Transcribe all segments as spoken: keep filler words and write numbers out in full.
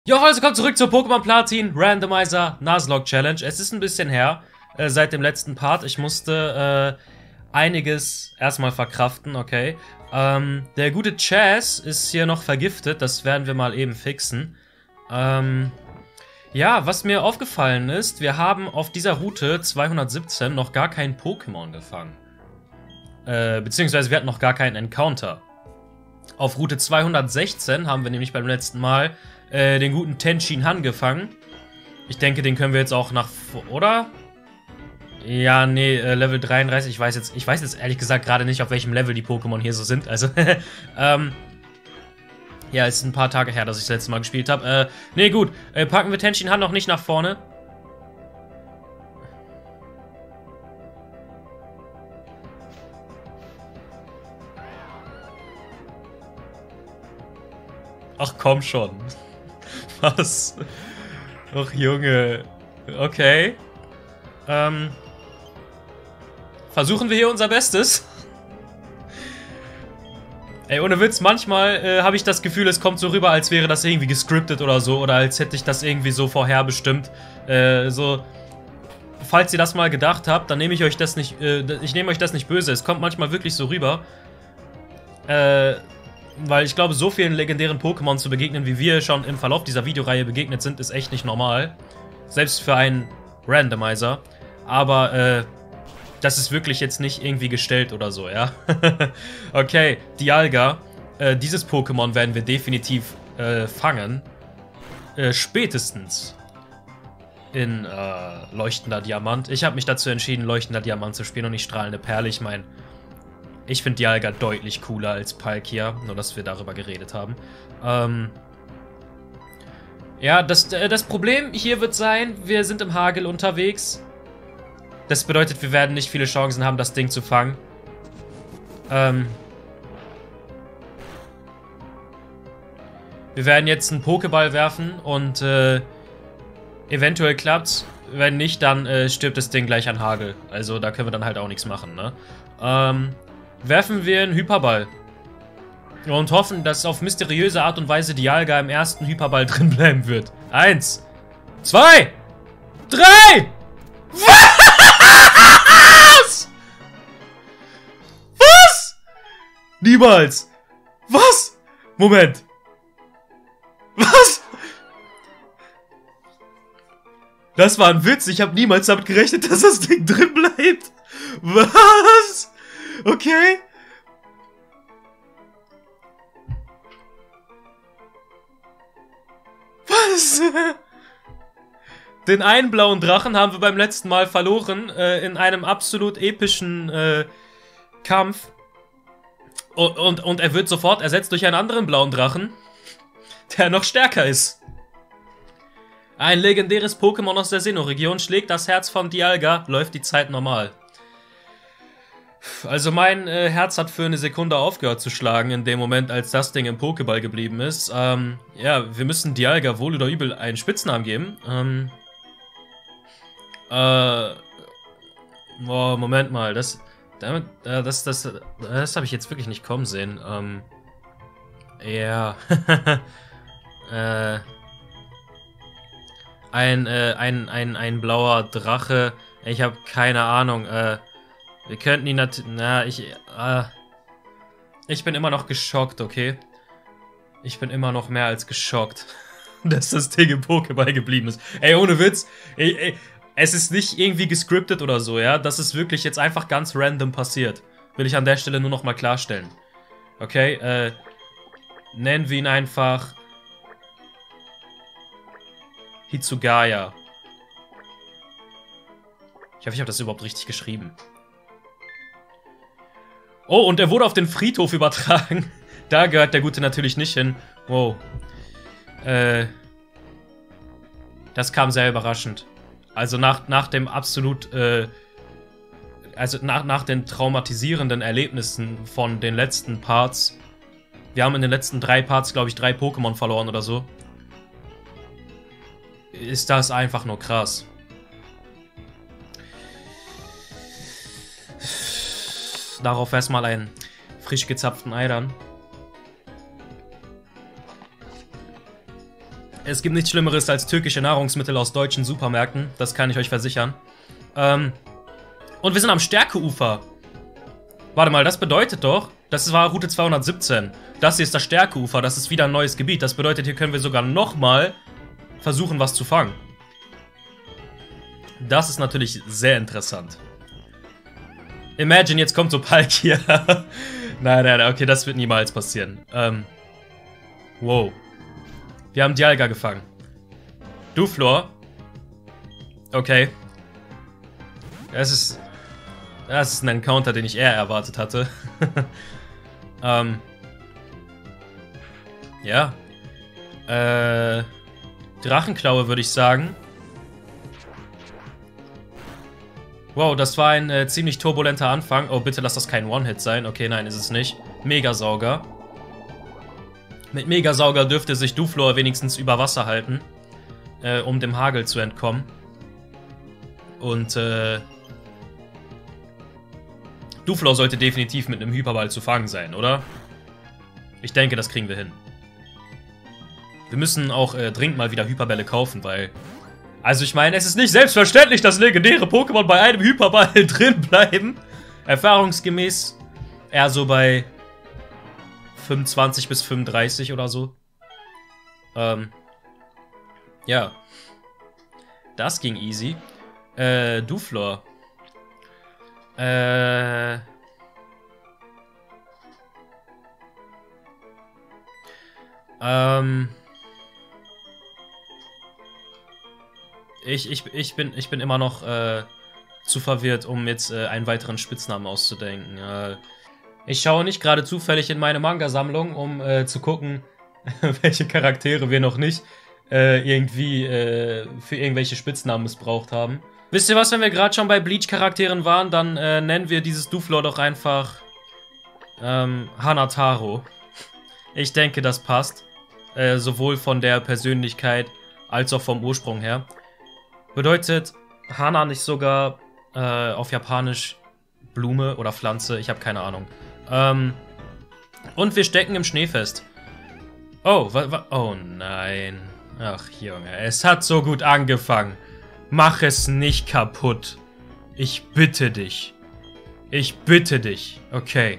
Jo, also kommt zurück zur Pokémon Platin Randomizer Nuzlocke Challenge. Es ist ein bisschen her, äh, seit dem letzten Part. Ich musste äh, einiges erstmal verkraften, okay. Ähm, der gute Chaz ist hier noch vergiftet, das werden wir mal eben fixen. Ähm, ja, was mir aufgefallen ist, wir haben auf dieser Route zweihundertsiebzehn noch gar kein Pokémon gefangen. Äh, beziehungsweise wir hatten noch gar keinen Encounter. Auf Route zweihundertsechzehn haben wir nämlich beim letzten Mal äh, den guten Tenshin Han gefangen. Ich denke, den können wir jetzt auch nach... Oder? Ja, nee, äh, Level dreiunddreißig. Ich weiß jetzt, ich weiß jetzt ehrlich gesagt gerade nicht, auf welchem Level die Pokémon hier so sind. Also, ähm... ja, es ist ein paar Tage her, dass ich das letzte Mal gespielt habe. Äh, nee, gut. Äh, packen wir Tenshin Han noch nicht nach vorne. Ach komm schon. Was? Ach Junge. Okay. Ähm. Versuchen wir hier unser Bestes. Ey, ohne Witz, manchmal äh, habe ich das Gefühl, es kommt so rüber, als wäre das irgendwie gescriptet oder so. Oder als hätte ich das irgendwie so vorherbestimmt. Äh, so. Falls ihr das mal gedacht habt, dann nehme ich euch das nicht, äh, ich nehme euch das nicht böse. Es kommt manchmal wirklich so rüber. Äh, weil ich glaube, so vielen legendären Pokémon zu begegnen, wie wir schon im Verlauf dieser Videoreihe begegnet sind, ist echt nicht normal. Selbst für einen Randomizer. Aber, äh, das ist wirklich jetzt nicht irgendwie gestellt oder so, ja? Okay, Dialga. Äh, dieses Pokémon werden wir definitiv äh, fangen. Äh, spätestens in äh, Leuchtender Diamant. Ich habe mich dazu entschieden, Leuchtender Diamant zu spielen und nicht Strahlende Perle. Ich meine, ich finde Dialga deutlich cooler als Palkia, nur dass wir darüber geredet haben. Ähm ja, das, äh, das Problem hier wird sein, wir sind im Hagel unterwegs. Das bedeutet, wir werden nicht viele Chancen haben, das Ding zu fangen. Ähm wir werden jetzt einen Pokéball werfen und äh, eventuell klappt's. Wenn nicht, dann äh, stirbt das Ding gleich an Hagel. Also da können wir dann halt auch nichts machen, ne? Ähm... werfen wir einen Hyperball. Und hoffen, dass auf mysteriöse Art und Weise Dialga im ersten Hyperball drin bleiben wird. Eins. Zwei. Drei. Was? Was? Niemals. Was? Moment. Was? Das war ein Witz. Ich habe niemals damit gerechnet, dass das Ding drin bleibt. Was? Okay. Was? Den einen blauen Drachen haben wir beim letzten Mal verloren, äh, in einem absolut epischen äh, Kampf. Und, und, und er wird sofort ersetzt durch einen anderen blauen Drachen, der noch stärker ist. Ein legendäres Pokémon aus der Sinnoh-Region schlägt das Herz von Dialga, läuft die Zeit normal. Also mein äh, Herz hat für eine Sekunde aufgehört zu schlagen, in dem Moment, als das Ding im Pokéball geblieben ist. Ähm, ja, wir müssen Dialga wohl oder übel einen Spitznamen geben. Ähm, äh, boah, Moment mal, das, damit, äh, das, das, das habe ich jetzt wirklich nicht kommen sehen. Ähm, ja, äh, ein, äh, ein, ein, ein blauer Drache, ich habe keine Ahnung, äh, wir könnten ihn natürlich... Na, ich... Äh, ich bin immer noch geschockt, okay? Ich bin immer noch mehr als geschockt, dass das Ding im Pokéball geblieben ist. Ey, ohne Witz. Ey, ey, es ist nicht irgendwie gescriptet oder so, ja? Das ist wirklich jetzt einfach ganz random passiert. Will ich an der Stelle nur noch mal klarstellen. Okay, äh... nennen wir ihn einfach... Hitsugaya. Ich hoffe, ich habe das überhaupt richtig geschrieben. Oh, und er wurde auf den Friedhof übertragen. Da gehört der Gute natürlich nicht hin. Wow. Äh. Das kam sehr überraschend. Also nach, nach dem absolut, äh. Also nach, nach den traumatisierenden Erlebnissen von den letzten Parts. Wir haben in den letzten drei Parts, glaube ich, drei Pokémon verloren oder so. Ist das einfach nur krass. Darauf erstmal einen frisch gezapften Ei dann. Es gibt nichts Schlimmeres als türkische Nahrungsmittel aus deutschen Supermärkten. Das kann ich euch versichern. Ähm, und wir sind am Stärkeufer. Warte mal, das bedeutet doch, das war Route zweihundertsiebzehn. Das hier ist das Stärkeufer, das ist wieder ein neues Gebiet. Das bedeutet, hier können wir sogar nochmal versuchen, was zu fangen. Das ist natürlich sehr interessant. Imagine, jetzt kommt so Palkia. Nein, nein, okay, das wird niemals passieren. Ähm, wow. Wir haben Dialga gefangen. Duflor. Okay. Das ist... Das ist ein Encounter, den ich eher erwartet hatte. ähm... Ja. Äh... Drachenklaue, würde ich sagen. Wow, das war ein äh, ziemlich turbulenter Anfang. Oh, bitte lass das kein One-Hit sein. Okay, nein, ist es nicht. Megasauger. Mit Megasauger dürfte sich Duflor wenigstens über Wasser halten, äh, um dem Hagel zu entkommen. Und, äh... Duflor sollte definitiv mit einem Hyperball zu fangen sein, oder? Ich denke, das kriegen wir hin. Wir müssen auch äh, dringend mal wieder Hyperbälle kaufen, weil... Also ich meine, es ist nicht selbstverständlich, dass legendäre Pokémon bei einem Hyperball drin bleiben. Erfahrungsgemäß eher so bei fünfundzwanzig bis fünfunddreißig oder so. Ähm, ja. Das ging easy. Äh, Duflor. Äh... Ähm... Ich, ich, ich, bin, ich bin immer noch äh, zu verwirrt, um jetzt äh, einen weiteren Spitznamen auszudenken. Äh, ich schaue nicht gerade zufällig in meine Manga-Sammlung, um äh, zu gucken, welche Charaktere wir noch nicht äh, irgendwie äh, für irgendwelche Spitznamen missbraucht haben. Wisst ihr was, wenn wir gerade schon bei Bleach-Charakteren waren, dann äh, nennen wir dieses Duflor doch einfach ähm, Hanataro. Ich denke, das passt. Äh, sowohl von der Persönlichkeit als auch vom Ursprung her. Bedeutet Hana nicht sogar äh, auf Japanisch Blume oder Pflanze? Ich habe keine Ahnung. Ähm, und wir stecken im Schnee fest. Oh, wa, wa, oh nein. Ach Junge, es hat so gut angefangen. Mach es nicht kaputt. Ich bitte dich. Ich bitte dich. Okay.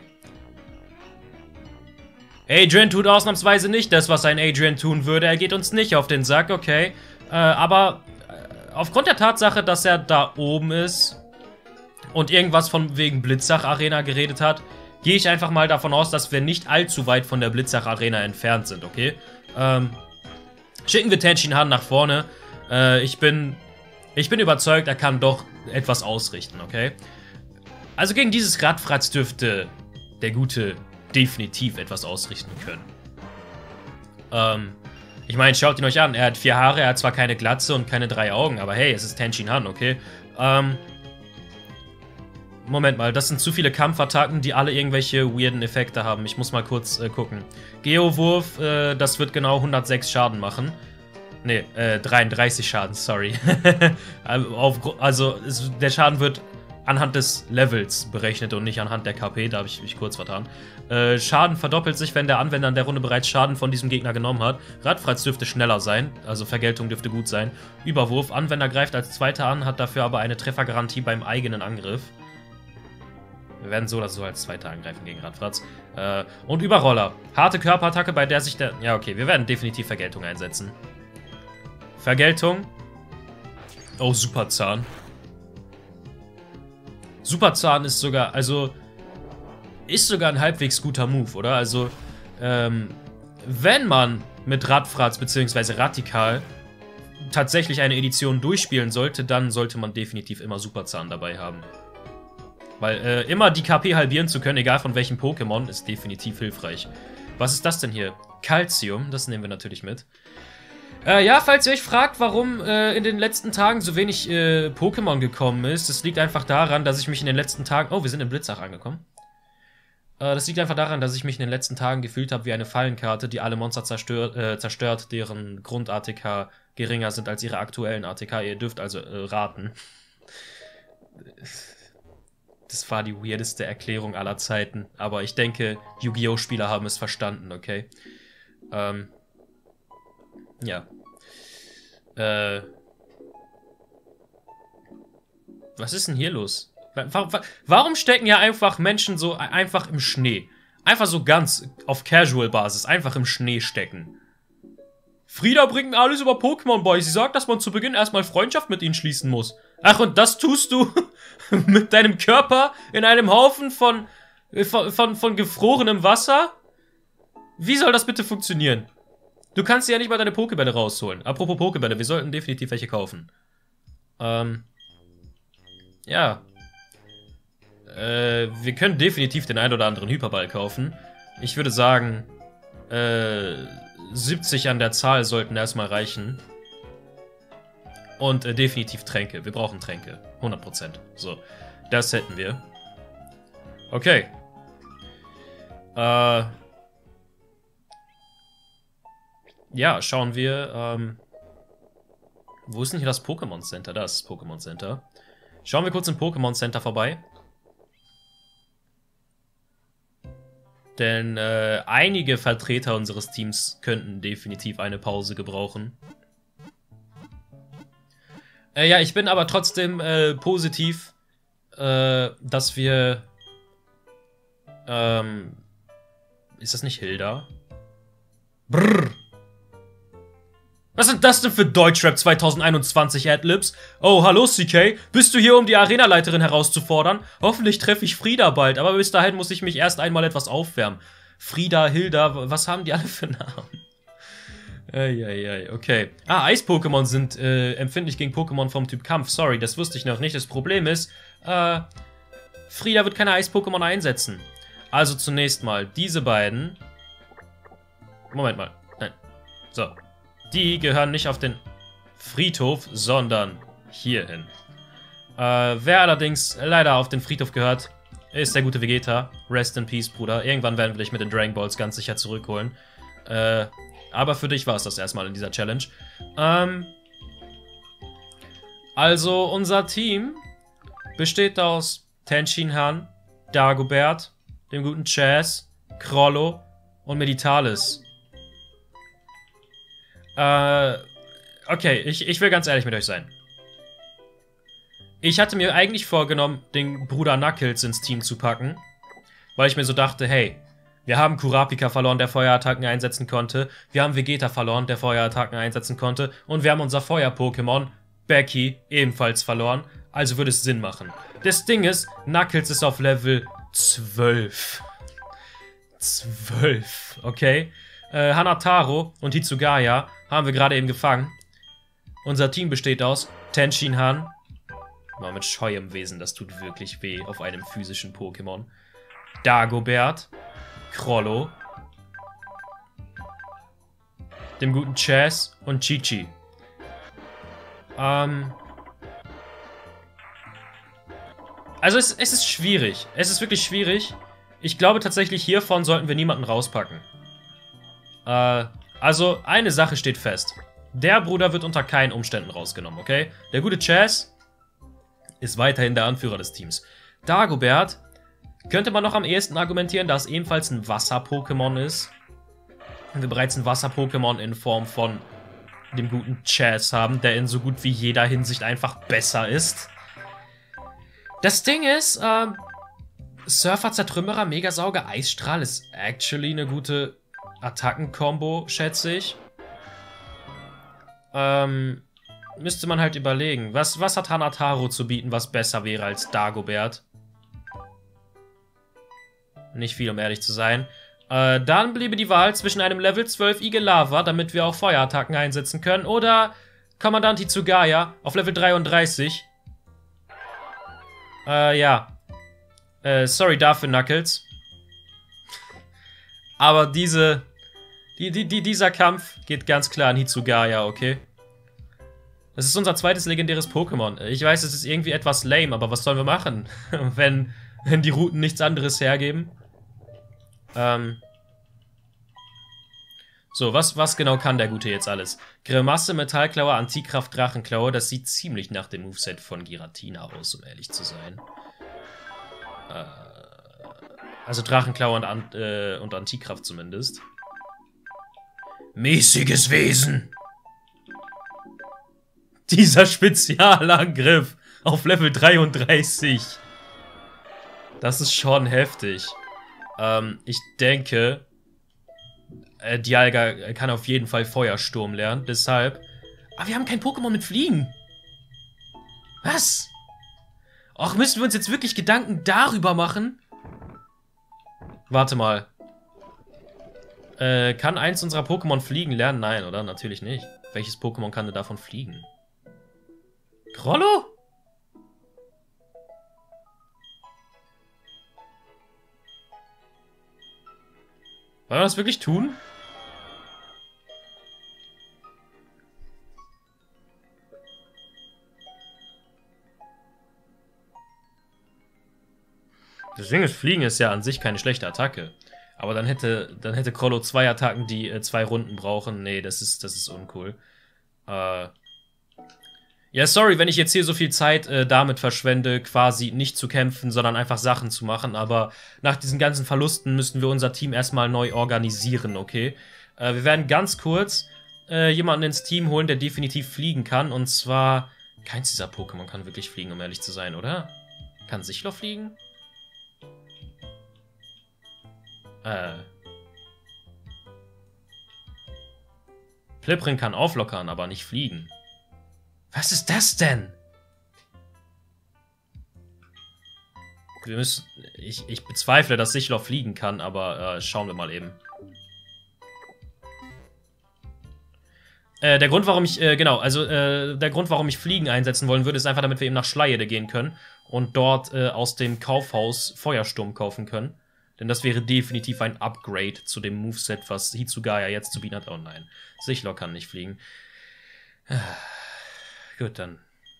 Adrian tut ausnahmsweise nicht das, was ein Adrian tun würde. Er geht uns nicht auf den Sack, okay. Äh, aber... Aufgrund der Tatsache, dass er da oben ist und irgendwas von wegen Blitzach-Arena geredet hat, gehe ich einfach mal davon aus, dass wir nicht allzu weit von der Blitzach-Arena entfernt sind, okay? Ähm, schicken wir Tenshin Han nach vorne. Äh, ich bin, ich bin überzeugt, er kann doch etwas ausrichten, okay? Also gegen dieses Radfratz dürfte der Gute definitiv etwas ausrichten können. Ähm... Ich meine, schaut ihn euch an. Er hat vier Haare, er hat zwar keine Glatze und keine drei Augen, aber hey, es ist Tenshin Han, okay? Ähm. Moment mal, das sind zu viele Kampfattacken, die alle irgendwelche weirden Effekte haben. Ich muss mal kurz äh, gucken. Geowurf, äh, das wird genau hundertsechs Schaden machen. Ne, äh, dreiunddreißig Schaden, sorry. Auf, also, es, der Schaden wird anhand des Levels berechnet und nicht anhand der K P, da habe ich mich kurz vertan. Äh, Schaden verdoppelt sich, wenn der Anwender in der Runde bereits Schaden von diesem Gegner genommen hat. Radfratz dürfte schneller sein, also Vergeltung dürfte gut sein. Überwurf, Anwender greift als Zweiter an, hat dafür aber eine Treffergarantie beim eigenen Angriff. Wir werden so oder so als Zweiter angreifen gegen Radfratz. Äh, und Überroller, harte Körperattacke, bei der sich der... Ja, okay, wir werden definitiv Vergeltung einsetzen. Vergeltung. Oh, Superzahn. Superzahn ist sogar, also, ist sogar ein halbwegs guter Move, oder? Also, ähm, wenn man mit Radfratz bzw. Radikal tatsächlich eine Edition durchspielen sollte, dann sollte man definitiv immer Superzahn dabei haben. Weil äh, immer die K P halbieren zu können, egal von welchem Pokémon, ist definitiv hilfreich. Was ist das denn hier? Calcium, das nehmen wir natürlich mit. Äh, ja, falls ihr euch fragt, warum äh, in den letzten Tagen so wenig äh, Pokémon gekommen ist, das liegt einfach daran, dass ich mich in den letzten Tagen... Oh, wir sind in Blitzach angekommen. Äh, das liegt einfach daran, dass ich mich in den letzten Tagen gefühlt habe wie eine Fallenkarte, die alle Monster zerstört, äh, zerstört deren Grund-A T K geringer sind als ihre aktuellen A T K. Ihr dürft also äh, raten. Das war die weirdeste Erklärung aller Zeiten. Aber ich denke, Yu-Gi-Oh! Spieler haben es verstanden, okay? Ähm... Ja. Äh... Was ist denn hier los? Warum stecken ja einfach Menschen so einfach im Schnee? Einfach so ganz auf Casual-Basis, einfach im Schnee stecken. Frieda bringt mir alles über Pokémon bei. Sie sagt, dass man zu Beginn erstmal Freundschaft mit ihnen schließen muss. Ach, und das tust du mit deinem Körper in einem Haufen von, von, von, von gefrorenem Wasser? Wie soll das bitte funktionieren? Du kannst ja nicht mal deine Pokébälle rausholen. Apropos Pokébälle, wir sollten definitiv welche kaufen. Ähm... Ja. Äh, wir können definitiv den ein oder anderen Hyperball kaufen. Ich würde sagen, äh, siebzig an der Zahl sollten erstmal reichen. Und äh, definitiv Tränke. Wir brauchen Tränke. hundert Prozent. So, das hätten wir. Okay. Äh. Ja, schauen wir. Ähm, wo ist denn hier das Pokémon Center? Da ist das Pokémon Center. Schauen wir kurz im Pokémon Center vorbei. Denn äh, einige Vertreter unseres Teams könnten definitiv eine Pause gebrauchen. Äh, ja, ich bin aber trotzdem äh, positiv, äh, dass wir... Ähm... Ist das nicht Hilda? Brrr. Was sind das denn für Deutschrap zwanzig einundzwanzig Adlibs? Oh, hallo C K. Bist du hier, um die Arenaleiterin herauszufordern? Hoffentlich treffe ich Frieda bald, aber bis dahin muss ich mich erst einmal etwas aufwärmen. Frieda, Hilda, was haben die alle für Namen? Eieiei, okay. Ah, Eis-Pokémon sind äh, empfindlich gegen Pokémon vom Typ Kampf. Sorry, das wusste ich noch nicht. Das Problem ist, äh, Frieda wird keine Eis-Pokémon einsetzen. Also zunächst mal diese beiden. Moment mal. Nein. So. Die gehören nicht auf den Friedhof, sondern hierhin. Äh, wer allerdings leider auf den Friedhof gehört, ist der gute Vegeta. Rest in Peace, Bruder. Irgendwann werden wir dich mit den Dragon Balls ganz sicher zurückholen. Äh, aber für dich war es das erstmal in dieser Challenge. Ähm, also, unser Team besteht aus Tenshinhan, Dagobert, dem guten Chaz, Crollo und Meditalis. Äh, okay, ich, ich will ganz ehrlich mit euch sein. Ich hatte mir eigentlich vorgenommen, den Bruder Knuckles ins Team zu packen, weil ich mir so dachte, hey, wir haben Kurapika verloren, der Feuerattacken einsetzen konnte, wir haben Vegeta verloren, der Feuerattacken einsetzen konnte, und wir haben unser Feuer-Pokémon, Becky, ebenfalls verloren, also würde es Sinn machen. Das Ding ist, Knuckles ist auf Level zwölf. zwölf, okay? Äh, Hanataro und Hitsugaya haben wir gerade eben gefangen. Unser Team besteht aus Tenshinhan. Mal mit scheuem Wesen, das tut wirklich weh auf einem physischen Pokémon. Dagobert. Crollo. Dem guten Chaz und Chi-Chi. Ähm... Also es, es ist schwierig. Es ist wirklich schwierig. Ich glaube tatsächlich, hiervon sollten wir niemanden rauspacken. Äh, also eine Sache steht fest. Der Bruder wird unter keinen Umständen rausgenommen, okay? Der gute Chaz ist weiterhin der Anführer des Teams. Dagobert könnte man noch am ehesten argumentieren, da es ebenfalls ein Wasser-Pokémon ist. Und wir bereits ein Wasser-Pokémon in Form von dem guten Chaz haben, der in so gut wie jeder Hinsicht einfach besser ist. Das Ding ist, ähm, Surfer, Zertrümmerer, Megasauger, Eisstrahl ist actually eine gute Attacken-Kombo, schätze ich. Ähm, müsste man halt überlegen. Was, was hat Hanataro zu bieten, was besser wäre als Dagobert? Nicht viel, um ehrlich zu sein. Äh, dann bliebe die Wahl zwischen einem Level zwölf Igelava, damit wir auch Feuerattacken einsetzen können, oder Kommandant Hitsugaya auf Level dreiunddreißig. Äh, ja. Äh, sorry dafür, Knuckles. Aber diese... Die, die, die, dieser Kampf geht ganz klar an Hitsugaya, okay? Das ist unser zweites legendäres Pokémon. Ich weiß, es ist irgendwie etwas lame, aber was sollen wir machen, wenn, wenn die Routen nichts anderes hergeben? Ähm... So, was, was genau kann der Gute jetzt alles? Grimasse, Metallklaue, Antikraft, Drachenklaue. Das sieht ziemlich nach dem Moveset von Giratina aus, um ehrlich zu sein. Äh, also Drachenklaue und, An äh, und Antikraft zumindest. Mäßiges Wesen! Dieser Spezialangriff auf Level dreiunddreißig. Das ist schon heftig. Ähm, ich denke, äh, Dialga kann auf jeden Fall Feuersturm lernen. Deshalb... Aber wir haben kein Pokémon mit Fliegen. Was? Och, müssen wir uns jetzt wirklich Gedanken darüber machen? Warte mal. Äh, kann eins unserer Pokémon fliegen lernen? Nein, oder? Natürlich nicht. Welches Pokémon kann denn davon fliegen? Grollo? Wollen wir das wirklich tun? Das Ding ist, Fliegen ist ja an sich keine schlechte Attacke. Aber dann hätte, dann hätte Grollo zwei Attacken, die äh, zwei Runden brauchen. Nee, das ist, das ist uncool. Äh... Ja, sorry, wenn ich jetzt hier so viel Zeit äh, damit verschwende, quasi nicht zu kämpfen, sondern einfach Sachen zu machen. Aber nach diesen ganzen Verlusten müssen wir unser Team erstmal neu organisieren, okay? Äh, wir werden ganz kurz äh, jemanden ins Team holen, der definitiv fliegen kann. Und zwar, keins dieser Pokémon kann wirklich fliegen, um ehrlich zu sein, oder? Kann Sichlo fliegen? Äh. Flipprin kann auflockern, aber nicht fliegen. Was ist das denn? Wir müssen... Ich, ich bezweifle, dass Sichlo fliegen kann, aber äh, schauen wir mal eben. Äh, der Grund, warum ich... Äh, genau, also äh, der Grund, warum ich Fliegen einsetzen wollen würde, ist einfach, damit wir eben nach Schleiede gehen können und dort äh, aus dem Kaufhaus Feuersturm kaufen können. Denn das wäre definitiv ein Upgrade zu dem Moveset, was Hitsugaya jetzt zu bieten hat. Oh nein, Sichlo kann nicht fliegen. Gut, dann.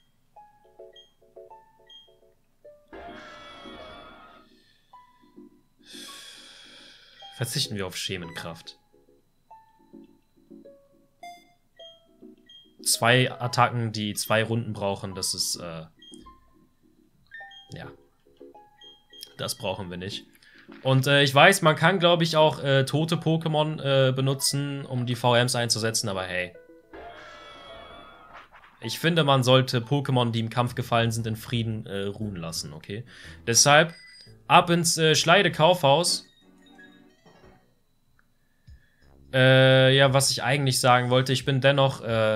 Verzichten wir auf Schemenkraft. Zwei Attacken, die zwei Runden brauchen, das ist, äh... ja. Das brauchen wir nicht. Und äh, ich weiß, man kann, glaube ich, auch äh, tote Pokémon äh, benutzen, um die V Ms einzusetzen, aber hey. Ich finde, man sollte Pokémon, die im Kampf gefallen sind, in Frieden äh, ruhen lassen, okay? Deshalb ab ins äh, Schleide-Kaufhaus. Äh, ja, was ich eigentlich sagen wollte, ich bin dennoch äh,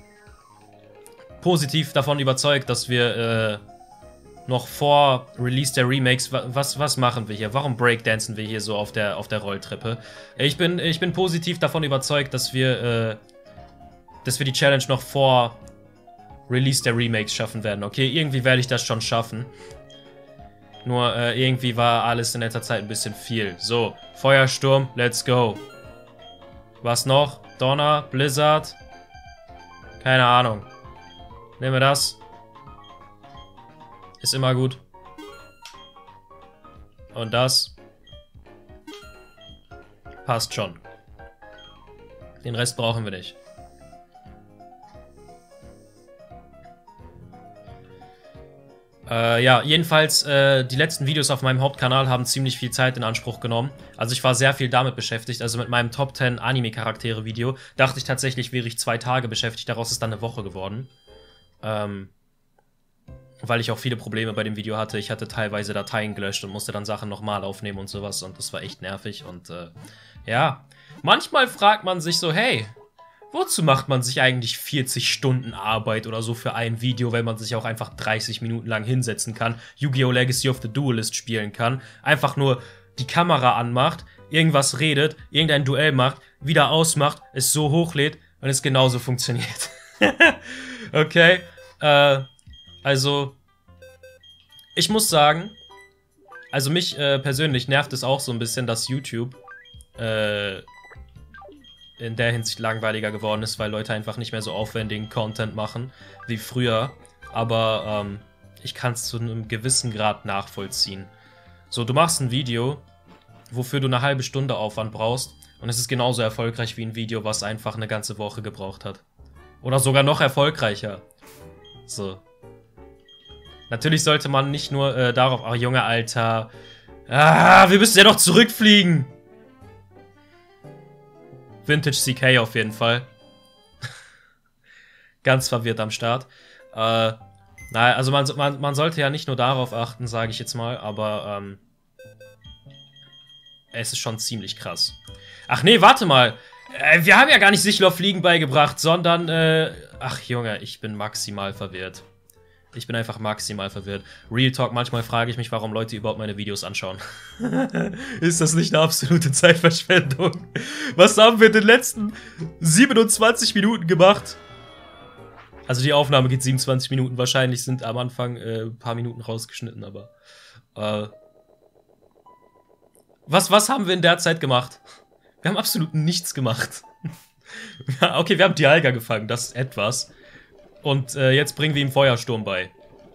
positiv davon überzeugt, dass wir äh, noch vor Release der Remakes, was, was machen wir hier? Warum breakdancen wir hier so auf der, auf der Rolltreppe? Ich bin, ich bin positiv davon überzeugt, dass wir, äh, dass wir die Challenge noch vor Release der Remakes schaffen werden, okay? Irgendwie werde ich das schon schaffen. Nur äh, irgendwie war alles in letzter Zeit ein bisschen viel. So, Feuersturm, let's go. Was noch? Donner, Blizzard? Keine Ahnung. Nehmen wir das. Ist immer gut. Und das. Passt schon. Den Rest brauchen wir nicht. Äh, ja, jedenfalls, äh, die letzten Videos auf meinem Hauptkanal haben ziemlich viel Zeit in Anspruch genommen. Also ich war sehr viel damit beschäftigt. Also mit meinem Top zehn Anime-Charaktere-Video dachte ich tatsächlich, wäre ich zwei Tage beschäftigt. Daraus ist dann eine Woche geworden. Ähm, weil ich auch viele Probleme bei dem Video hatte. Ich hatte teilweise Dateien gelöscht und musste dann Sachen nochmal aufnehmen und sowas. Und das war echt nervig. Und äh, ja, manchmal fragt man sich so, hey, wozu macht man sich eigentlich vierzig Stunden Arbeit oder so für ein Video, wenn man sich auch einfach dreißig Minuten lang hinsetzen kann, Yu-Gi-Oh! Legacy of the Duelist spielen kann, einfach nur die Kamera anmacht, irgendwas redet, irgendein Duell macht, wieder ausmacht, es so hochlädt und es genauso funktioniert. Okay, äh, also, ich muss sagen, also mich äh, persönlich nervt es auch so ein bisschen, dass YouTube, äh, in der Hinsicht langweiliger geworden ist, weil Leute einfach nicht mehr so aufwendigen Content machen wie früher. Aber ähm, ich kann es zu einem gewissen Grad nachvollziehen. So, du machst ein Video, wofür du eine halbe Stunde Aufwand brauchst und es ist genauso erfolgreich wie ein Video, was einfach eine ganze Woche gebraucht hat. Oder sogar noch erfolgreicher. So. Natürlich sollte man nicht nur äh, darauf... Ach, Junge, Alter. Ah, wir müssen ja noch zurückfliegen. Vintage C K auf jeden Fall. ganz verwirrt am Start. Äh, naja, also man, man, man sollte ja nicht nur darauf achten, sage ich jetzt mal, aber ähm, es ist schon ziemlich krass. Ach nee, warte mal. Äh, wir haben ja gar nicht Sichtlochfliegen beigebracht, sondern, äh, ach Junge, ich bin maximal verwirrt. Ich bin einfach maximal verwirrt. Real Talk, manchmal frage ich mich, warum Leute überhaupt meine Videos anschauen. Ist das nicht eine absolute Zeitverschwendung? Was haben wir in den letzten siebenundzwanzig Minuten gemacht? Also die Aufnahme geht siebenundzwanzig Minuten. Wahrscheinlich sind am Anfang äh, ein paar Minuten rausgeschnitten, aber... Äh, was, was haben wir in der Zeit gemacht? Wir haben absolut nichts gemacht. Ja, okay, wir haben Dialga gefangen, das ist etwas. Und äh, jetzt bringen wir ihm Feuersturm bei.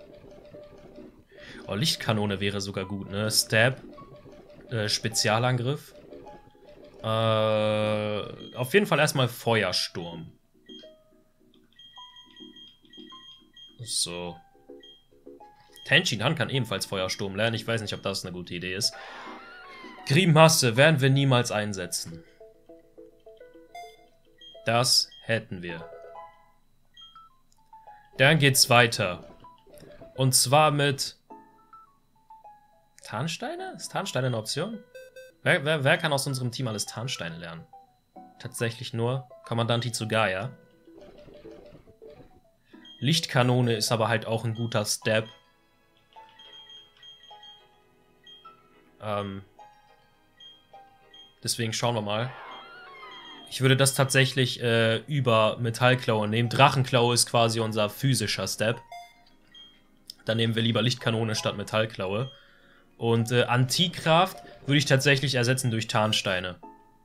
Oh, Lichtkanone wäre sogar gut, ne? Stab. Äh, Spezialangriff. Äh, auf jeden Fall erstmal Feuersturm. So. Tenshin Han kann ebenfalls Feuersturm lernen. Ich weiß nicht, ob das eine gute Idee ist. Grimasse werden wir niemals einsetzen. Das hätten wir. Dann geht's weiter. Und zwar mit... Tarnsteine? Ist Tarnsteine eine Option? Wer, wer, wer kann aus unserem Team alles Tarnsteine lernen? Tatsächlich nur Kommandant Hitsugaya. Lichtkanone ist aber halt auch ein guter Step. Ähm... Deswegen schauen wir mal. Ich würde das tatsächlich äh, über Metallklaue nehmen. Drachenklaue ist quasi unser physischer Step. Dann nehmen wir lieber Lichtkanone statt Metallklaue. Und äh, Antikraft würde ich tatsächlich ersetzen durch Tarnsteine.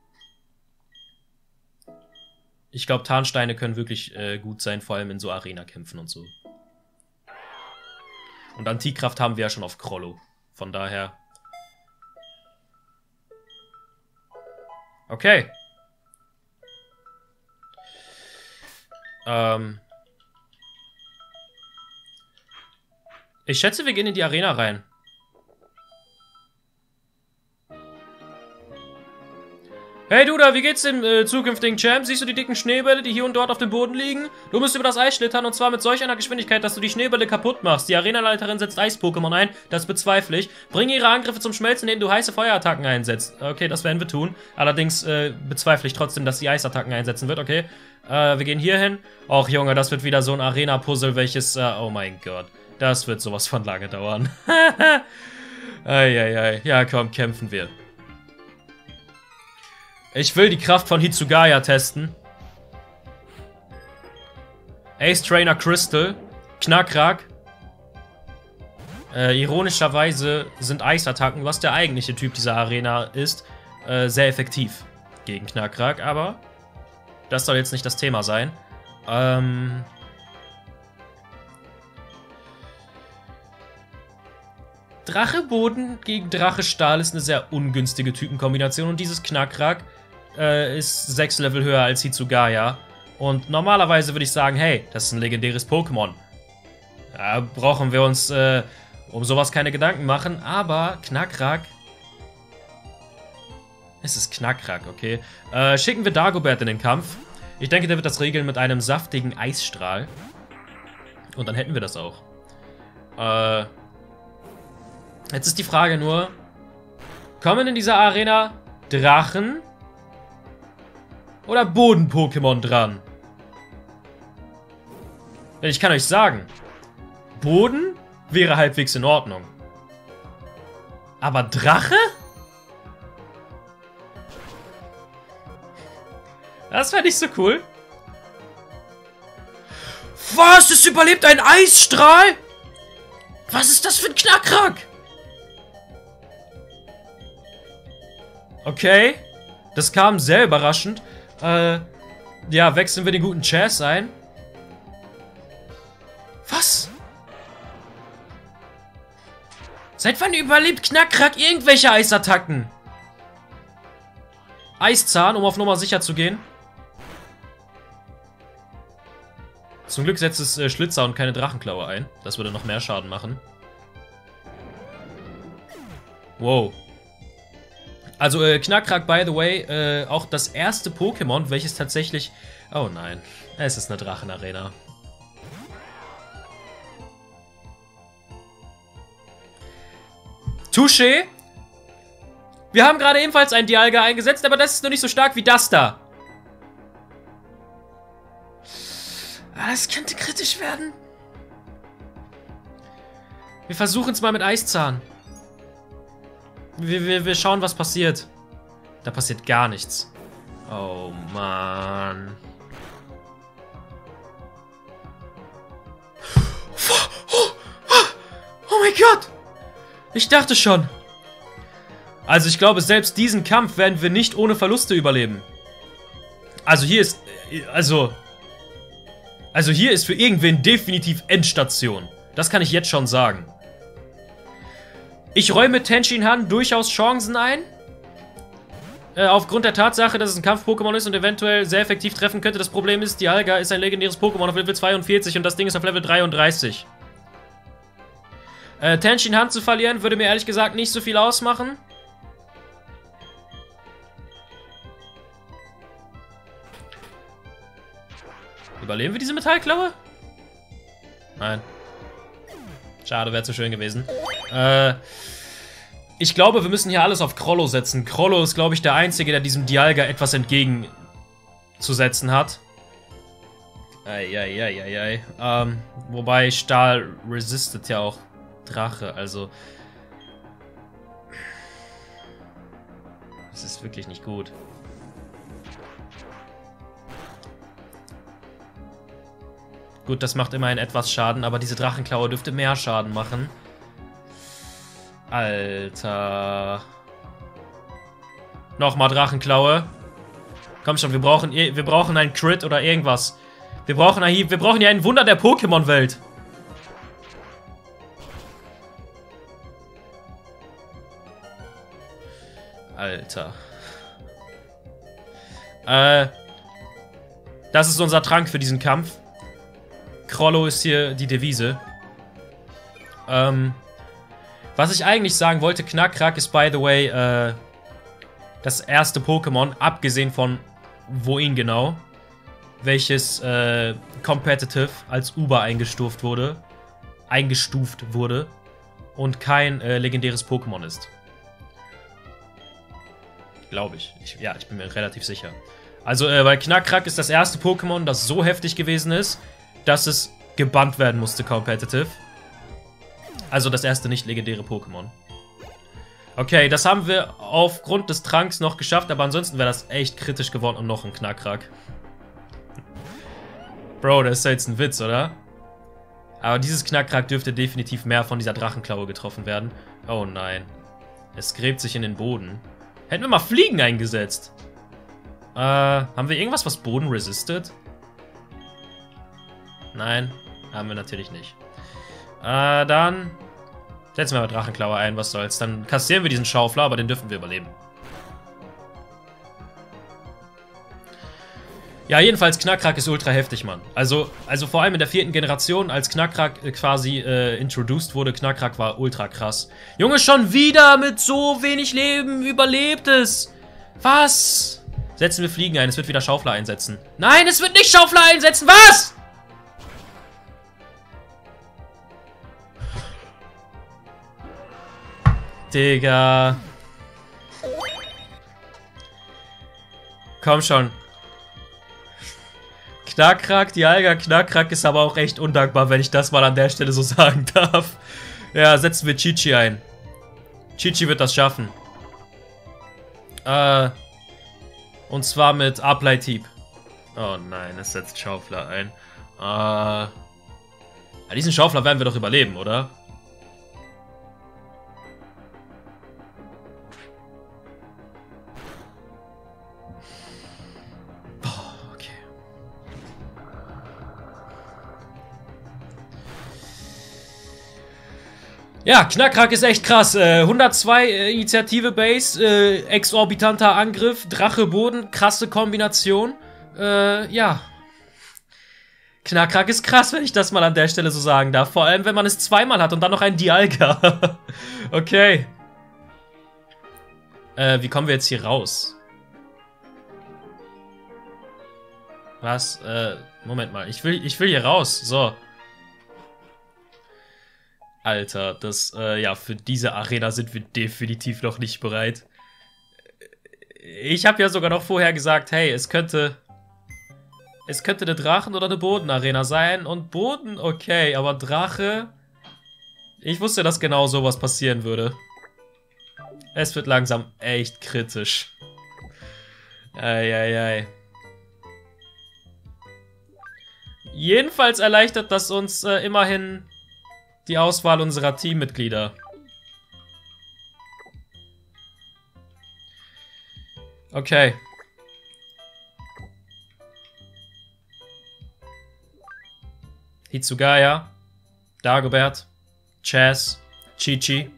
Ich glaube, Tarnsteine können wirklich äh, gut sein, vor allem in so Arena-Kämpfen und so. Und Antikraft haben wir ja schon auf Krollo. Von daher... Okay. Ähm. Ich schätze, wir gehen in die Arena rein. Hey du da, wie geht's dem äh, zukünftigen Champ? Siehst du die dicken Schneebälle, die hier und dort auf dem Boden liegen? Du musst über das Eis schlittern und zwar mit solch einer Geschwindigkeit, dass du die Schneebälle kaputt machst. Die Arenaleiterin setzt Eis-Pokémon ein, das bezweifle ich. Bring ihre Angriffe zum Schmelzen, indem du heiße Feuerattacken einsetzt. Okay, das werden wir tun. Allerdings äh, bezweifle ich trotzdem, dass sie Eisattacken einsetzen wird, okay? Äh, wir gehen hier hin. Och Junge, das wird wieder so ein Arena-Puzzle, welches, äh, oh mein Gott. Das wird sowas von lange dauern. Eieiei, ja komm, kämpfen wir. Ich will die Kraft von Hitsugaya testen. Ace Trainer Crystal. Knackrack. Äh, ironischerweise sind Eisattacken, was der eigentliche Typ dieser Arena ist, äh, sehr effektiv gegen Knackrack, aber das soll jetzt nicht das Thema sein. Ähm... Drache-Boden gegen Drache-Stahl ist eine sehr ungünstige Typenkombination und dieses Knackrack äh, ist sechs Level höher als Hitsugaya. Und normalerweise würde ich sagen, hey, das ist ein legendäres Pokémon. Da brauchen wir uns äh, um sowas keine Gedanken machen, aber Knackrack... Es ist Knackrack, okay. Äh, schicken wir Dagobert in den Kampf. Ich denke, der wird das regeln mit einem saftigen Eisstrahl. Und dann hätten wir das auch. Äh... Jetzt ist die Frage nur, kommen in dieser Arena Drachen oder Boden-Pokémon dran? Denn ich kann euch sagen, Boden wäre halbwegs in Ordnung. Aber Drache? Das wäre nicht so cool. Was? Es überlebt ein Eisstrahl? Was ist das für ein Knackrack? Okay, das kam sehr überraschend. Äh, ja, wechseln wir den guten Chess ein. Was? Seit wann überlebt Knackrack irgendwelche Eisattacken? Eiszahn, um auf Nummer sicher zu gehen. Zum Glück setzt es äh, Schlitzer und keine Drachenklaue ein. Das würde noch mehr Schaden machen. Wow. Also, äh, Knackrack, by the way, äh, auch das erste Pokémon, welches tatsächlich... Oh nein, es ist eine Drachenarena. Touché. Wir haben gerade ebenfalls einen Dialga eingesetzt, aber das ist nur nicht so stark wie das da. Ah, das könnte kritisch werden. Wir versuchen es mal mit Eiszahn. Wir, wir, wir schauen, was passiert. Da passiert gar nichts. Oh, Mann. Oh mein Gott! Ich dachte schon. Also ich glaube, selbst diesen Kampf werden wir nicht ohne Verluste überleben. Also hier ist... Also... Also hier ist für irgendwen definitiv Endstation. Das kann ich jetzt schon sagen. Ich räume Tenshin Han durchaus Chancen ein. Äh, aufgrund der Tatsache, dass es ein Kampf-Pokémon ist und eventuell sehr effektiv treffen könnte. Das Problem ist, Dialga ist ein legendäres Pokémon auf Level zweiundvierzig und das Ding ist auf Level dreiunddreißig. Äh, Tenshin Han zu verlieren, würde mir ehrlich gesagt nicht so viel ausmachen. Überleben wir diese Metallklaue? Nein. Schade, wäre zu schön gewesen. Äh, ich glaube, wir müssen hier alles auf Krollo setzen. Krollo ist, glaube ich, der Einzige, der diesem Dialga etwas entgegenzusetzen hat. Eieieiei. Ähm, wobei Stahl resistet ja auch Drache, also... Das ist wirklich nicht gut. Gut, das macht immerhin etwas Schaden, aber diese Drachenklaue dürfte mehr Schaden machen. Alter. Nochmal Drachenklaue. Komm schon, wir brauchen, wir brauchen einen Crit oder irgendwas. Wir brauchen, wir brauchen ja ein Wunder der Pokémon-Welt. Alter. Äh. Das ist unser Trank für diesen Kampf. Krollo ist hier die Devise. Ähm, was ich eigentlich sagen wollte, Knackrack ist, by the way, äh, das erste Pokémon, abgesehen von wohin genau, welches äh, competitive als Uber eingestuft wurde, eingestuft wurde und kein äh, legendäres Pokémon ist. Glaube ich. ich. Ja, ich bin mir relativ sicher. Also, äh, weil Knackrack ist das erste Pokémon, das so heftig gewesen ist, dass es gebannt werden musste, competitive. Also das erste nicht legendäre Pokémon. Okay, das haben wir aufgrund des Tranks noch geschafft, aber ansonsten wäre das echt kritisch geworden und noch ein Knackrack. Bro, das ist ja jetzt ein Witz, oder? Aber dieses Knackrack dürfte definitiv mehr von dieser Drachenklaue getroffen werden. Oh nein. Es gräbt sich in den Boden. Hätten wir mal Fliegen eingesetzt. Äh, haben wir irgendwas, was Boden resistet? Nein, haben wir natürlich nicht. Äh, dann setzen wir mal Drachenklaue ein, was soll's. Dann kassieren wir diesen Schaufler, aber den dürfen wir überleben. Ja, jedenfalls, Knackrack ist ultra heftig, Mann. Also, also vor allem in der vierten Generation, als Knackrack äh, quasi äh, introduced wurde, Knackrack war ultra krass. Junge, schon wieder mit so wenig Leben überlebt es. Was? Setzen wir Fliegen ein, es wird wieder Schaufler einsetzen. Nein, es wird nicht Schaufler einsetzen, was? Digga. Komm schon. Knackrack, Dialga Knackrack ist aber auch echt undankbar, wenn ich das mal an der Stelle so sagen darf. Ja, setzen wir Chi-Chi ein. Chi-Chi wird das schaffen. Äh. Und zwar mit Uplight-Hieb. Oh nein, es setzt Schaufler ein. Äh. Ja, diesen Schaufler werden wir doch überleben, oder? Ja, Knackrack ist echt krass. Äh, hundertzwei äh, Initiative Base, äh, exorbitanter Angriff, Drache Boden, krasse Kombination. Äh, ja. Knackrack ist krass, wenn ich das mal an der Stelle so sagen darf. Vor allem, wenn man es zweimal hat und dann noch einen Dialga. Okay. Äh, wie kommen wir jetzt hier raus? Was? Äh, Moment mal. Ich will, ich will hier raus. So. Alter, das, äh, ja, für diese Arena sind wir definitiv noch nicht bereit. Ich habe ja sogar noch vorher gesagt, hey, es könnte... Es könnte eine Drachen- oder eine Bodenarena sein. Und Boden, okay, aber Drache... Ich wusste, dass genau sowas passieren würde. Es wird langsam echt kritisch. Eieiei. Jedenfalls erleichtert das uns äh, immerhin die Auswahl unserer Teammitglieder. Okay. Hitsugaya, Dagobert, Chaz, Chi-Chi.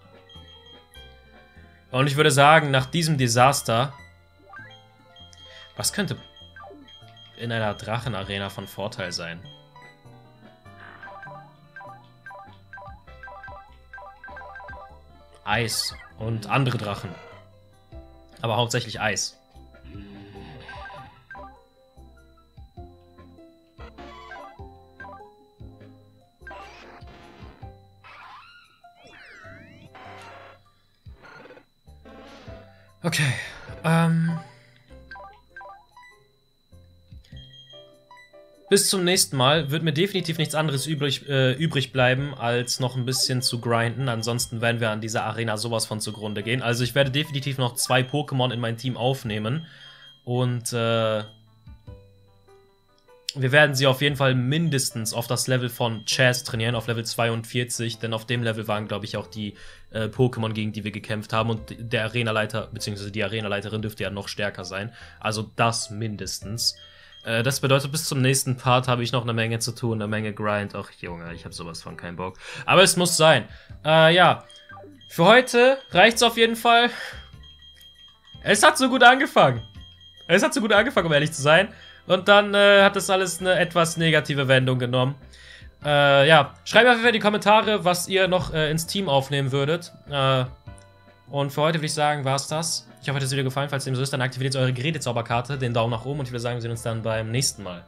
Und ich würde sagen, nach diesem Desaster... Was könnte in einer Drachenarena von Vorteil sein? Eis und andere Drachen. Aber hauptsächlich Eis. Okay, ähm... bis zum nächsten Mal wird mir definitiv nichts anderes übrig, äh, übrig bleiben, als noch ein bisschen zu grinden. Ansonsten werden wir an dieser Arena sowas von zugrunde gehen. Also ich werde definitiv noch zwei Pokémon in mein Team aufnehmen. Und äh, wir werden sie auf jeden Fall mindestens auf das Level von Chaz trainieren, auf Level zweiundvierzig. Denn auf dem Level waren, glaube ich, auch die äh, Pokémon, gegen die wir gekämpft haben. Und der Arenaleiter, beziehungsweise die Arenaleiterin dürfte ja noch stärker sein. Also das mindestens. Das bedeutet, bis zum nächsten Part habe ich noch eine Menge zu tun, eine Menge Grind. Ach Junge, ich habe sowas von keinen Bock. Aber es muss sein. Äh, ja. Für heute reicht's auf jeden Fall. Es hat so gut angefangen. Es hat so gut angefangen, um ehrlich zu sein. Und dann äh, hat das alles eine etwas negative Wendung genommen. Äh, ja. Schreibt einfach in die Kommentare, was ihr noch äh, ins Team aufnehmen würdet. Äh, und für heute würde ich sagen, war's das. Ich hoffe, euch hat das Video gefallen. Falls dem so ist, dann aktiviert jetzt eure Gerätezauberkarte, den Daumen nach oben und ich würde sagen, wir sehen uns dann beim nächsten Mal.